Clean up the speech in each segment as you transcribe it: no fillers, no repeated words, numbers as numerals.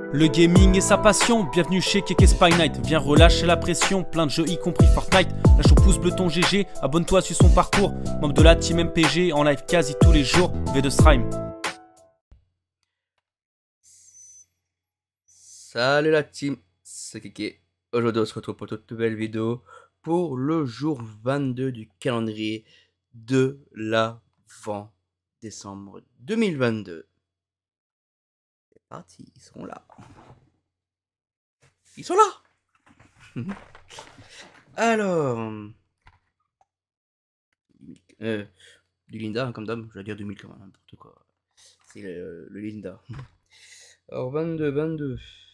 Le gaming est sa passion, bienvenue chez Keke Spy Night. Viens relâcher la pression, plein de jeux y compris Fortnite. Lâche au pouce bleu ton GG, abonne-toi sur son parcours. Membre de la team MPG, en live quasi tous les jours. V2 Strime. Salut la team, c'est Keke. Aujourd'hui on se retrouve pour toute nouvelle vidéo pour le jour 22 du calendrier de l'Avent décembre 2022. C'est parti, ils sont là. Ils sont là. Alors, du Linda hein, comme d'hab, je vais dire 2000 comme n'importe quoi. C'est le Linda. Alors 22, 22.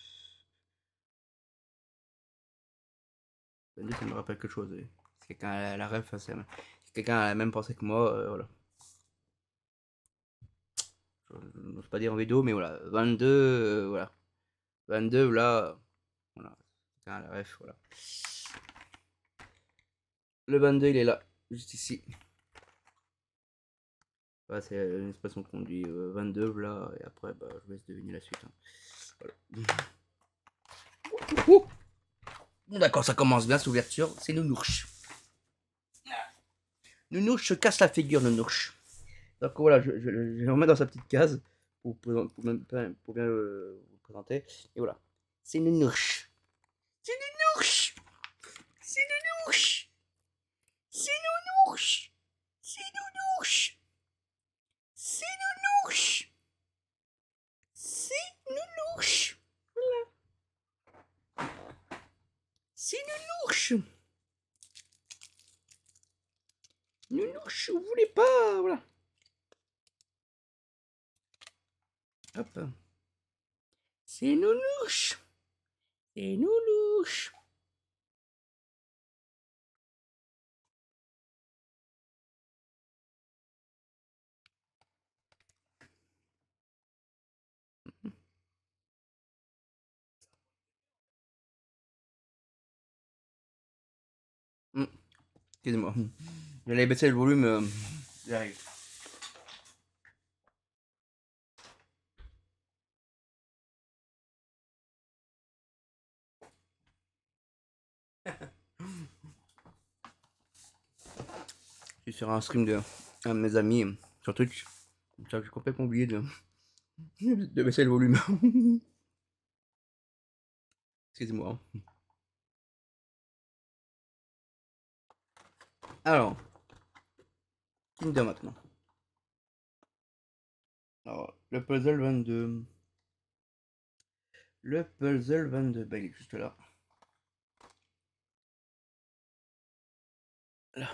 22 ça me rappelle quelque chose. C'est quelqu'un à la ref, c'est quelqu'un a la même pensée que moi, voilà. Je n'ose pas dire en vidéo, mais voilà, 22, voilà. 22, là, voilà. Quelqu'un a la ref, voilà. Le 22, il est là, juste ici. Voilà, c'est une expression qu'on dit 22, là, et après, bah, je vous laisse deviner la suite. Hein. Voilà. Bon, d'accord, ça commence bien, cette ouverture. C'est Nounours. Nounours se casse la figure, Nounours. Donc voilà, je vais le remettre dans sa petite case pour bien vous présenter. Et voilà, c'est Nounours. C'est Nounours. C'est Nounours. C'est Nounours. C'est Nounours. C'est Nounours. C'est Nounours. Voilà. C'est Nounours. Nounours, vous voulez pas, voilà. Hop. C'est Nounours. C'est Nounours. Excusez-moi. J'allais baisser le volume. J'arrive. Je suis sur un stream de un de mes amis sur Twitch. J'ai complètement oublié de baisser le volume. Excusez-moi. Alors, Kinder maintenant. Alors, le puzzle 22. Le puzzle 22, bah il est juste là. Là.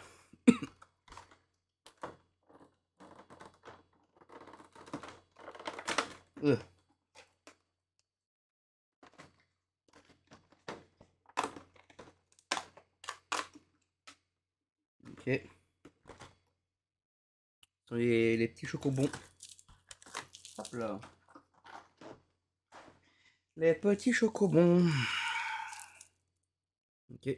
Ok. Ce sont les petits chocobons. Hop là. Les petits chocobons. Ok.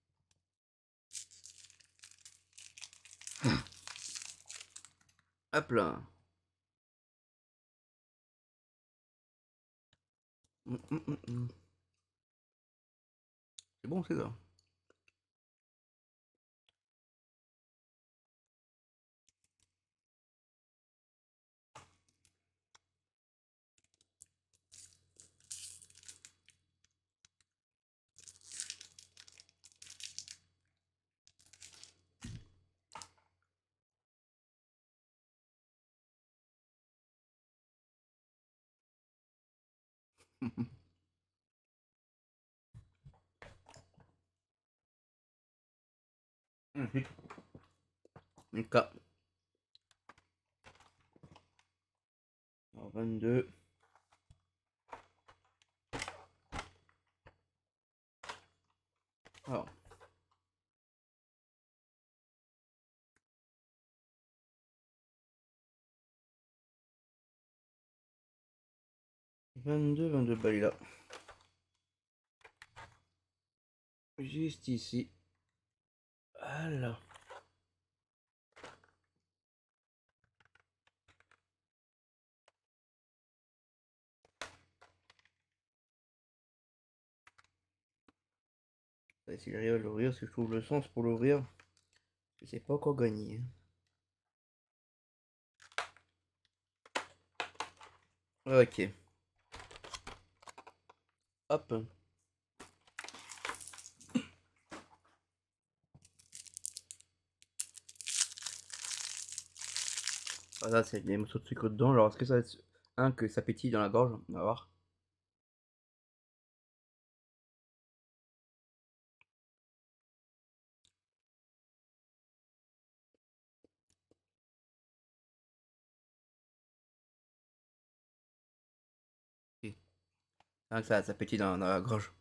Hop là. C'est bon, c'est ça. Ok. Alors, 22. Alors. 22, bah il est là. Juste ici. Voilà. On va essayer d'arriver à l'ouvrir, si je trouve le sens pour l'ouvrir. Je sais pas encore gagner. Ok. Hop. Voilà, c'est des morceaux de sucre dedans. Alors, est-ce que ça va être un que ça pétille dans la gorge? On va voir. Ok. Un que ça pétille dans la gorge.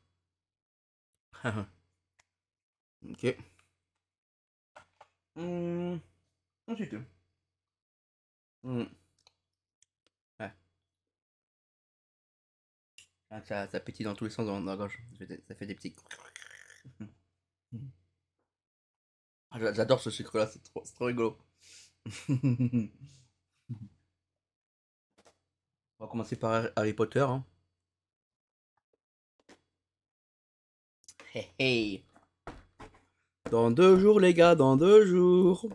Ok. Ensuite. Ouais. Ah, ça pétille dans tous les sens dans la gorge. Ça fait des petits. Ah, j'adore ce sucre là, c'est trop rigolo. On va commencer par Harry Potter. Hein. Hey, hey. Dans 2 jours, les gars, dans 2 jours.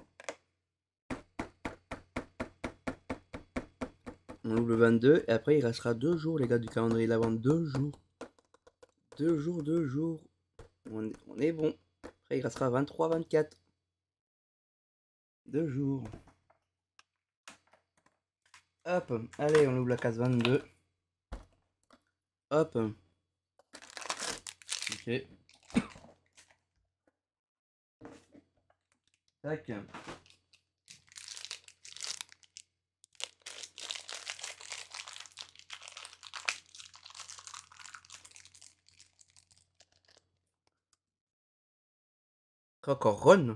On ouvre le 22 et après il restera 2 jours, les gars, du calendrier de l'avant. 2 jours. 2 jours, 2 jours. On est bon. Après il restera 23, 24. 2 jours. Hop, allez, on ouvre la case 22. Hop. Ok. Tac. Encore Ron.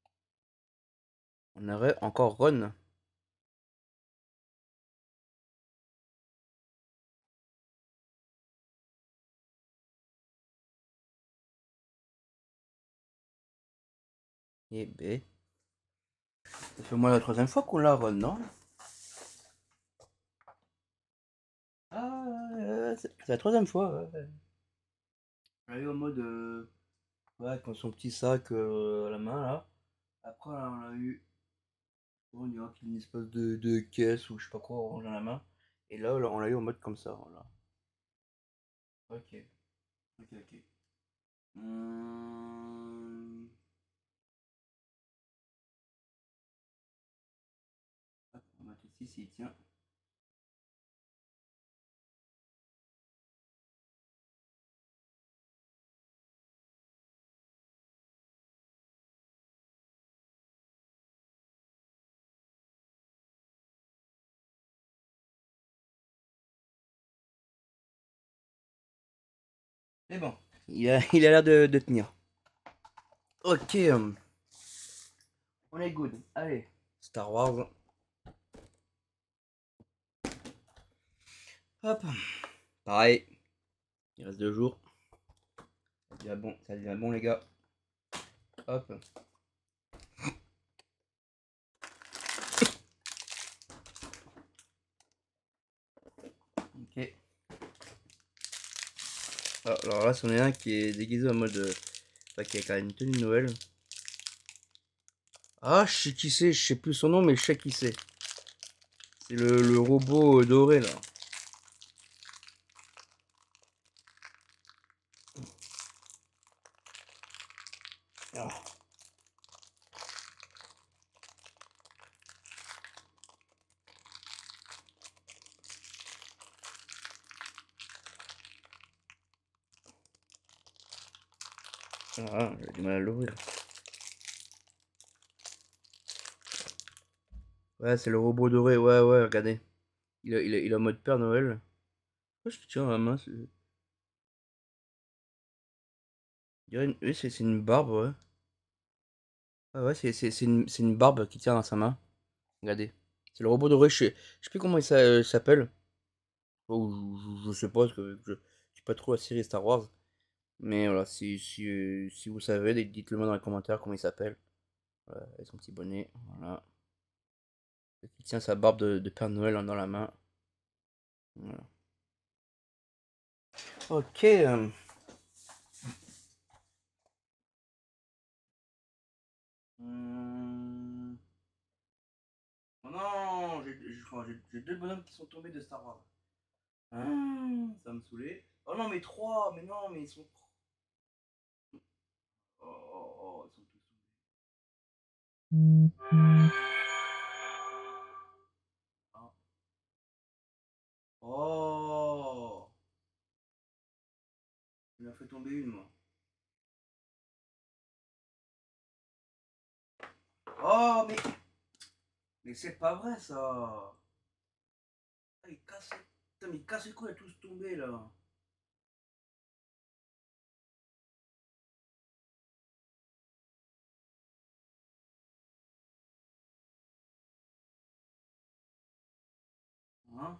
On aurait encore Ron. Et B. Ça fait au moins la 3e fois qu'on l'a Ron, non? Ah, c'est la 3e fois, ouais. On l'a eu en mode. Ouais, avec son petit sac à la main, là. Après, là, on l'a eu. On dirait qu'il y a une espèce de caisse ou je sais pas quoi orange dans la main. Et là, on l'a eu en mode comme ça, voilà. Ok. Ok, ok. Hop, on va mettre ici s'il tient. Mais bon, il a l'air de tenir. Ok, on est good. Allez, Star Wars. Hop. Pareil, il reste 2 jours. Ça devient bon les gars. Hop. Ok. Alors là, c'en est un qui est déguisé en mode... enfin, qui a quand même une tenue de Noël. Ah, je sais qui c'est, je sais plus son nom, mais je sais qui c'est. C'est le robot doré là. Ah. Ah, j'ai du mal à l'ouvrir. Ouais, c'est le robot doré, ouais, ouais, regardez. Il est en mode Père Noël. Pourquoi je tiens à la main? Oui, c'est une barbe, ouais. Ah ouais, c'est une barbe qui tient dans sa main. Regardez. C'est le robot doré, je sais plus comment il s'appelle. Ou je sais pas, parce que je suis pas trop la série Star Wars. Mais voilà, si vous savez, dites-le moi dans les commentaires comment il s'appelle. Voilà, avec son petit bonnet, voilà. Il tient sa barbe de Père Noël dans la main. Voilà. Ok. Attends, j'ai deux bonhommes qui sont tombés de Star Wars. Ah, ça me saoulait. Oh non, mais trois, mais non, mais ils sont. Oh, oh, oh, ils sont tous tombés. Ah. Oh, il m'a fait tomber une, moi. Oh, mais c'est pas vrai ça. Ah, il casse. Putain, mais il casse quoi, ils sont tous tombés là. Hein?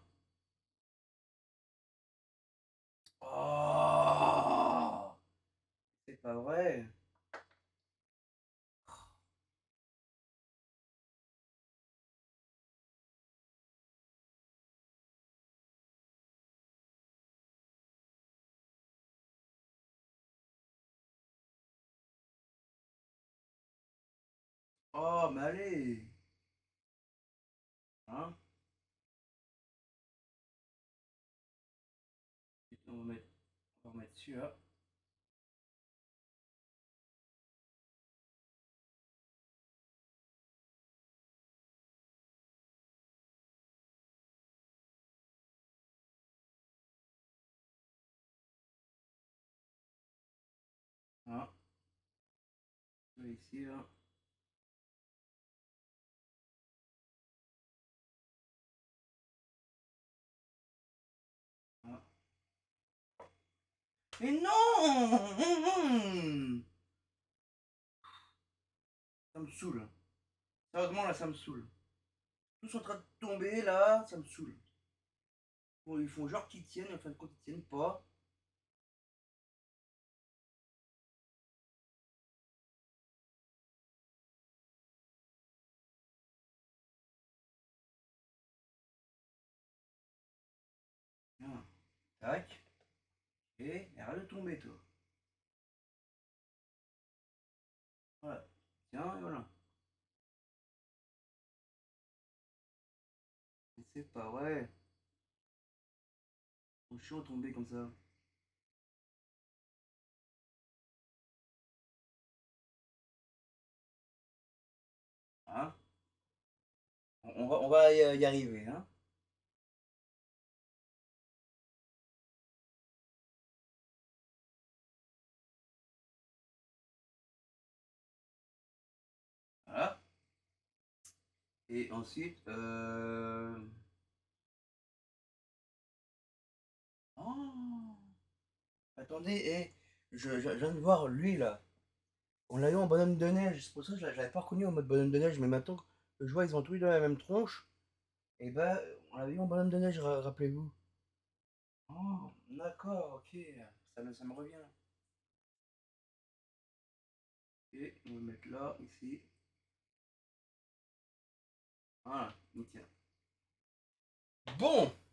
Oh, c'est pas vrai. Oh, mais allez. Hein? On va mettre celui-là. Hein? Ici, là. Hein. Mais non! Ça me saoule. Sérieusement, là, ça me saoule. Tous en train de tomber, là, ça me saoule. Bon, ils font genre qu'ils tiennent, en fin de compte, ils tiennent pas. Hein. Tac. Et arrête de tomber, toi. Voilà. Tiens, et voilà. Mais c'est pas vrai. Ils sont chiants de tomber comme ça. Hein? On va y arriver, hein? Voilà. Et ensuite, oh! Attendez, je viens de voir lui là. On l'a eu en bonhomme de neige. C'est pour ça que je l'avais pas reconnu en mode bonhomme de neige. Mais maintenant que je vois, ils ont tous eu dans la même tronche. Et bah, on l'avait eu en bonhomme de neige, rappelez-vous. Oh, d'accord, ok. Ça me revient. Et on va mettre là, ici. Voilà, nickel. Bon,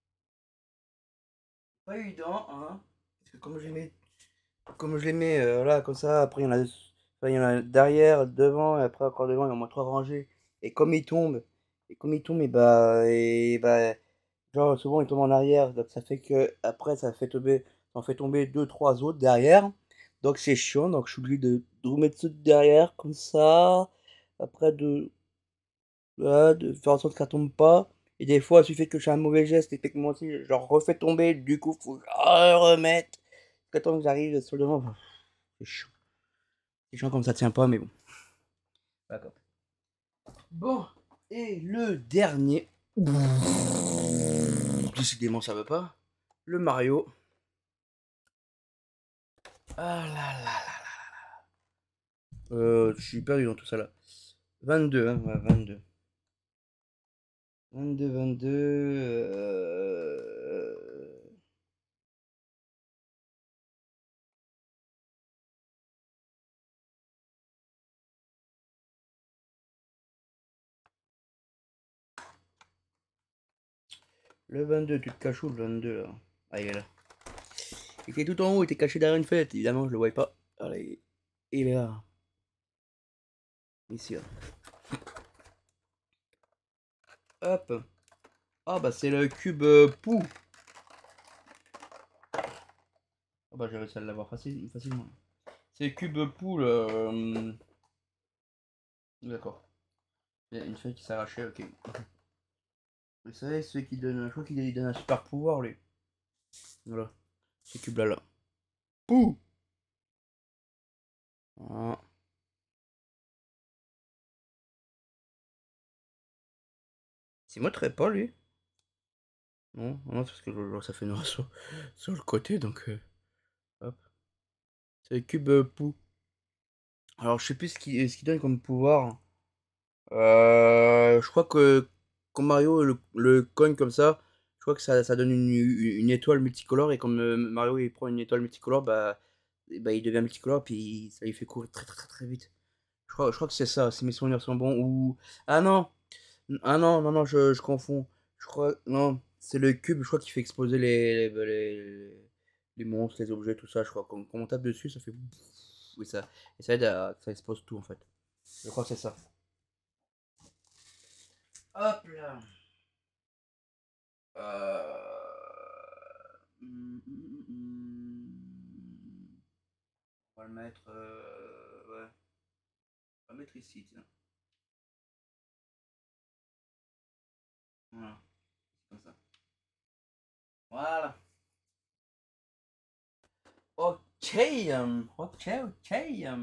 pas évident, hein. Parce que comme je les mets là, comme ça, après il y en a derrière, devant, et après encore devant, il y en a au moins trois rangées. Et comme ils tombent, et bah, genre souvent ils tombent en arrière, donc ça fait que après ça en fait tomber deux, trois autres derrière. Donc c'est chiant, donc je suis obligé de remettre ceux de derrière, comme ça. Après voilà, de faire en sorte que ça tombe pas. Et des fois, il suffit que j'ai un mauvais geste et que moi aussi, je refais tomber, du coup, faut que je remettre. Attends que j'arrive sur le devant. C'est chiant. C'est chiant comme ça tient pas, mais bon. D'accord. Bon, et le dernier. Décidément, ça veut pas. Le Mario. Ah là là là. Je suis perdu dans tout ça là. 22, hein, ouais, 22. 22. Le 22, tu te caches où le 22 là? Ah, il est là. Il était tout en haut, il était caché derrière une fenêtre, évidemment, je le voyais pas. Allez, il est là. Ici, là. Hop. Ah bah c'est le cube Pou. Ah bah j'ai réussi à l'avoir facilement. C'est le cube Pou, d'accord. Il y a une feuille qui s'est arrachée, ok. Vous savez, ceux qui donnent, je crois qu'il donne un super pouvoir, lui. Voilà, ce cube-là, là. Pou. Voilà. C'est moi très pas, lui. Non, non, parce que ça fait noir sur le côté, donc hop. C'est le cube Pou. Alors je sais plus ce qu'il donne comme pouvoir. Je crois que quand Mario le cogne comme ça, je crois que ça donne une étoile multicolore et comme Mario il prend une étoile multicolore, bah il devient multicolore puis ça lui fait courir très très très très vite. Je crois que c'est ça, si mes souvenirs sont bons. Ou ah non, ah non non non je confonds. Je crois non, c'est le cube. Je crois qu'il fait exploser les monstres, les objets, tout ça. Je crois quand on tape dessus, ça fait oui ça et ça aide à ça expose tout en fait. Je crois que c'est ça. Hop là. On va le mettre. Ouais. On va le mettre ici, tiens. Voilà. Comme ça. Voilà. Ok. Ok, ok.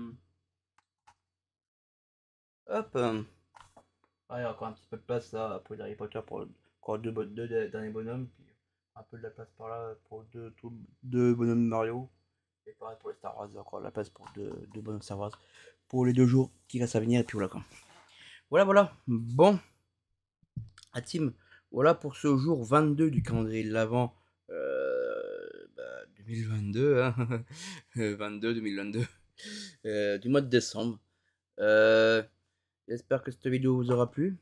Hop. Ah, il y a encore un petit peu de place là pour les Harry Potter pour encore deux derniers bonhommes. Puis un peu de la place par là pour deux bonhommes Mario. Et pareil pour les Star Wars, encore de la place pour deux bonhommes Star Wars. Pour les 2 jours qui restent à venir. Et puis voilà quoi. Voilà, voilà. Bon. À team. Voilà pour ce jour 22 du calendrier de l'Avent 2022. Hein. 22-2022. Du mois de décembre. J'espère que cette vidéo vous aura plu.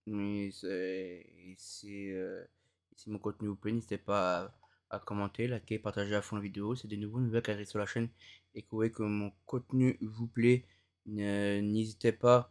Si mon contenu vous plaît, n'hésitez pas à commenter, liker, partager à fond la vidéo. C'est des nouvelles qui arrivent sur la chaîne et que vous voyez que mon contenu vous plaît. N'hésitez pas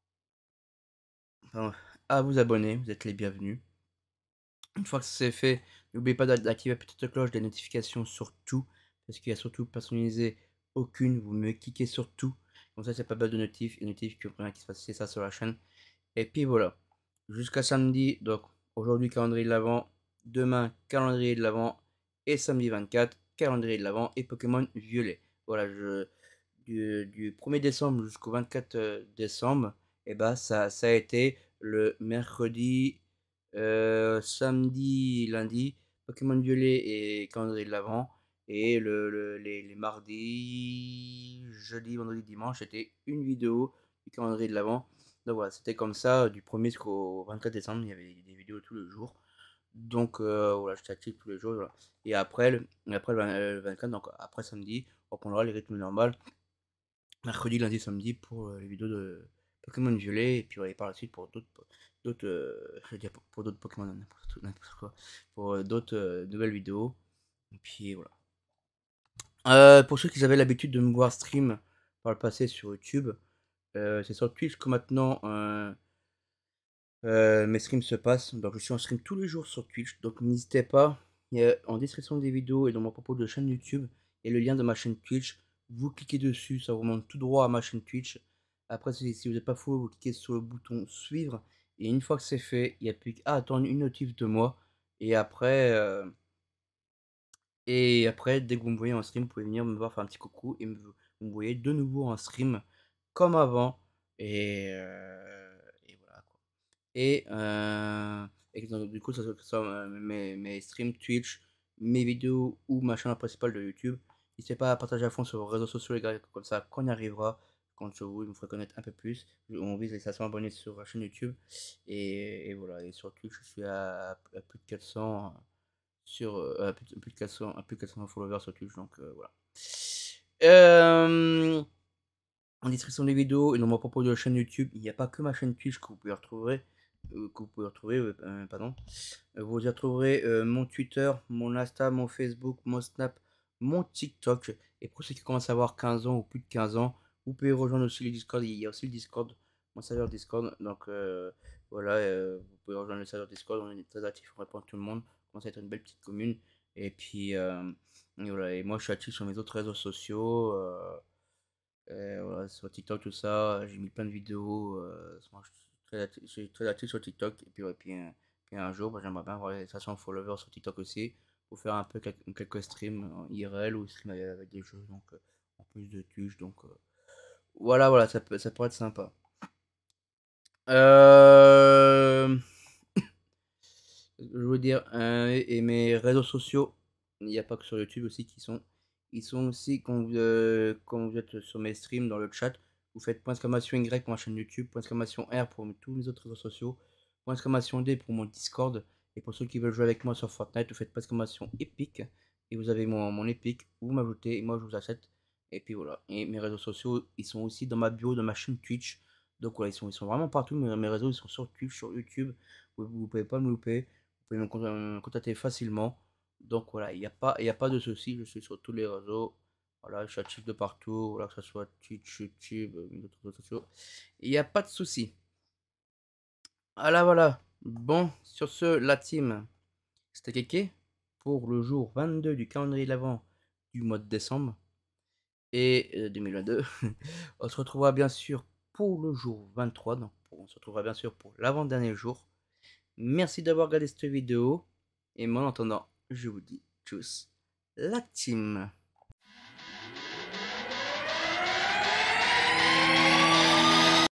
à vous abonner, vous êtes les bienvenus. Une fois que c'est fait, n'oubliez pas d'activer la petite cloche des notifications sur tout, parce qu'il y a surtout personnalisé aucune, vous me cliquez sur tout, comme ça c'est pas mal de notifs, et notifs que rien qui se passe, c'est ça sur la chaîne. Et puis voilà, jusqu'à samedi, donc aujourd'hui calendrier de l'Avent, demain calendrier de l'Avent, et samedi 24, calendrier de l'Avent et Pokémon Violet. Voilà, du 1er décembre jusqu'au 24 décembre, et bah ça a été le mercredi, samedi, lundi, Pokémon Violet et calendrier de l'Avent. Et les mardis, jeudi, vendredi, dimanche, c'était une vidéo du calendrier de l'Avent. Donc voilà, c'était comme ça, du 1er jusqu'au 24 décembre, il y avait des vidéos tous les jours. Donc voilà, j'étais actif tous les jours. Voilà. Et après, le 24, donc après samedi, on reprendra les rythmes normaux. Mercredi, lundi, samedi pour les vidéos de Pokémon Violet. Et puis voilà, par la suite pour d'autres je veux dire pour d'autres Pokémon, n'importe quoi. Pour d'autres nouvelles vidéos. Et puis voilà. Pour ceux qui avaient l'habitude de me voir stream par le passé sur YouTube, c'est sur Twitch que maintenant mes streams se passent. Donc je suis en stream tous les jours sur Twitch. Donc n'hésitez pas. Il y a en description des vidéos et dans mon propos de chaîne YouTube, il y a le lien de ma chaîne Twitch. Vous cliquez dessus, ça vous monte tout droit à ma chaîne Twitch. Après, si vous n'êtes pas fou, vous cliquez sur le bouton suivre. Et une fois que c'est fait, il n'y a plus qu'à attendre une notif de moi. Et après, dès que vous me voyez en stream, vous pouvez venir me voir faire un petit coucou et vous me voyez de nouveau en stream comme avant. Et voilà quoi. Et donc, du coup, ça soit mes streams Twitch, mes vidéos ou ma chaîne principale de YouTube. N'hésitez pas à partager à fond sur vos réseaux sociaux, les gars, comme ça, quand on y arrivera, quand sur vous, il me ferait connaître un peu plus. On vise les 500 abonnés sur la chaîne YouTube. Et voilà, et sur Twitch, je suis à plus de 400 plus de 400 followers sur Twitch, donc voilà. En description des vidéos et dans mon propos de la chaîne YouTube, il n'y a pas que ma chaîne Twitch que vous pouvez retrouver. Pardon. Vous y retrouverez mon Twitter, mon Insta, mon Facebook, mon Snap, mon TikTok. Et pour ceux qui commencent à avoir 15 ans ou plus de 15 ans, vous pouvez rejoindre aussi le Discord. Il y a aussi le Discord, mon serveur Discord. Donc Voilà, vous pouvez rejoindre le serveur Discord, on est très actifs, on répond à tout le monde. On commence à être une belle petite commune. Et puis, et voilà, et moi je suis actif sur mes autres réseaux sociaux. Voilà, sur TikTok, tout ça, j'ai mis plein de vidéos. Moi, je suis très actif sur TikTok. Et puis, ouais, puis un jour, bah, j'aimerais bien avoir les 500 followers sur TikTok aussi. Pour faire un peu quelques streams en IRL ou stream avec des jeux. Donc, en plus de tuches. Donc, voilà, ça pourrait être sympa. Euh, je veux dire, et mes réseaux sociaux, il n'y a pas que sur YouTube aussi ils sont aussi quand vous êtes sur mes streams dans le chat, vous faites .y pour ma chaîne YouTube, .r pour tous mes autres réseaux sociaux, .d pour mon Discord, et pour ceux qui veulent jouer avec moi sur Fortnite, vous faites Epic, et vous avez mon Epic, vous m'ajoutez, et moi je vous achète, et puis voilà. Et mes réseaux sociaux, ils sont aussi dans ma bio de ma chaîne Twitch, donc voilà, ils sont vraiment partout, mes réseaux, ils sont sur Twitch, sur YouTube, vous pouvez pas me louper. Vous pouvez me contacter facilement. Donc voilà, il y a pas de souci. Je suis sur tous les réseaux. Voilà, je suis actif de partout. Voilà, que ce soit Twitch, YouTube, d'autres réseaux sociaux. Il n'y a pas de souci. Voilà. Bon, sur ce, la team, c'était Keke pour le jour 22 du calendrier de l'Avent du mois de décembre et 2022. On se retrouvera bien sûr pour le jour 23. Donc, on se retrouvera bien sûr pour l'avant-dernier jour. Merci d'avoir regardé cette vidéo. Et moi, en attendant, je vous dis tchuss, la team.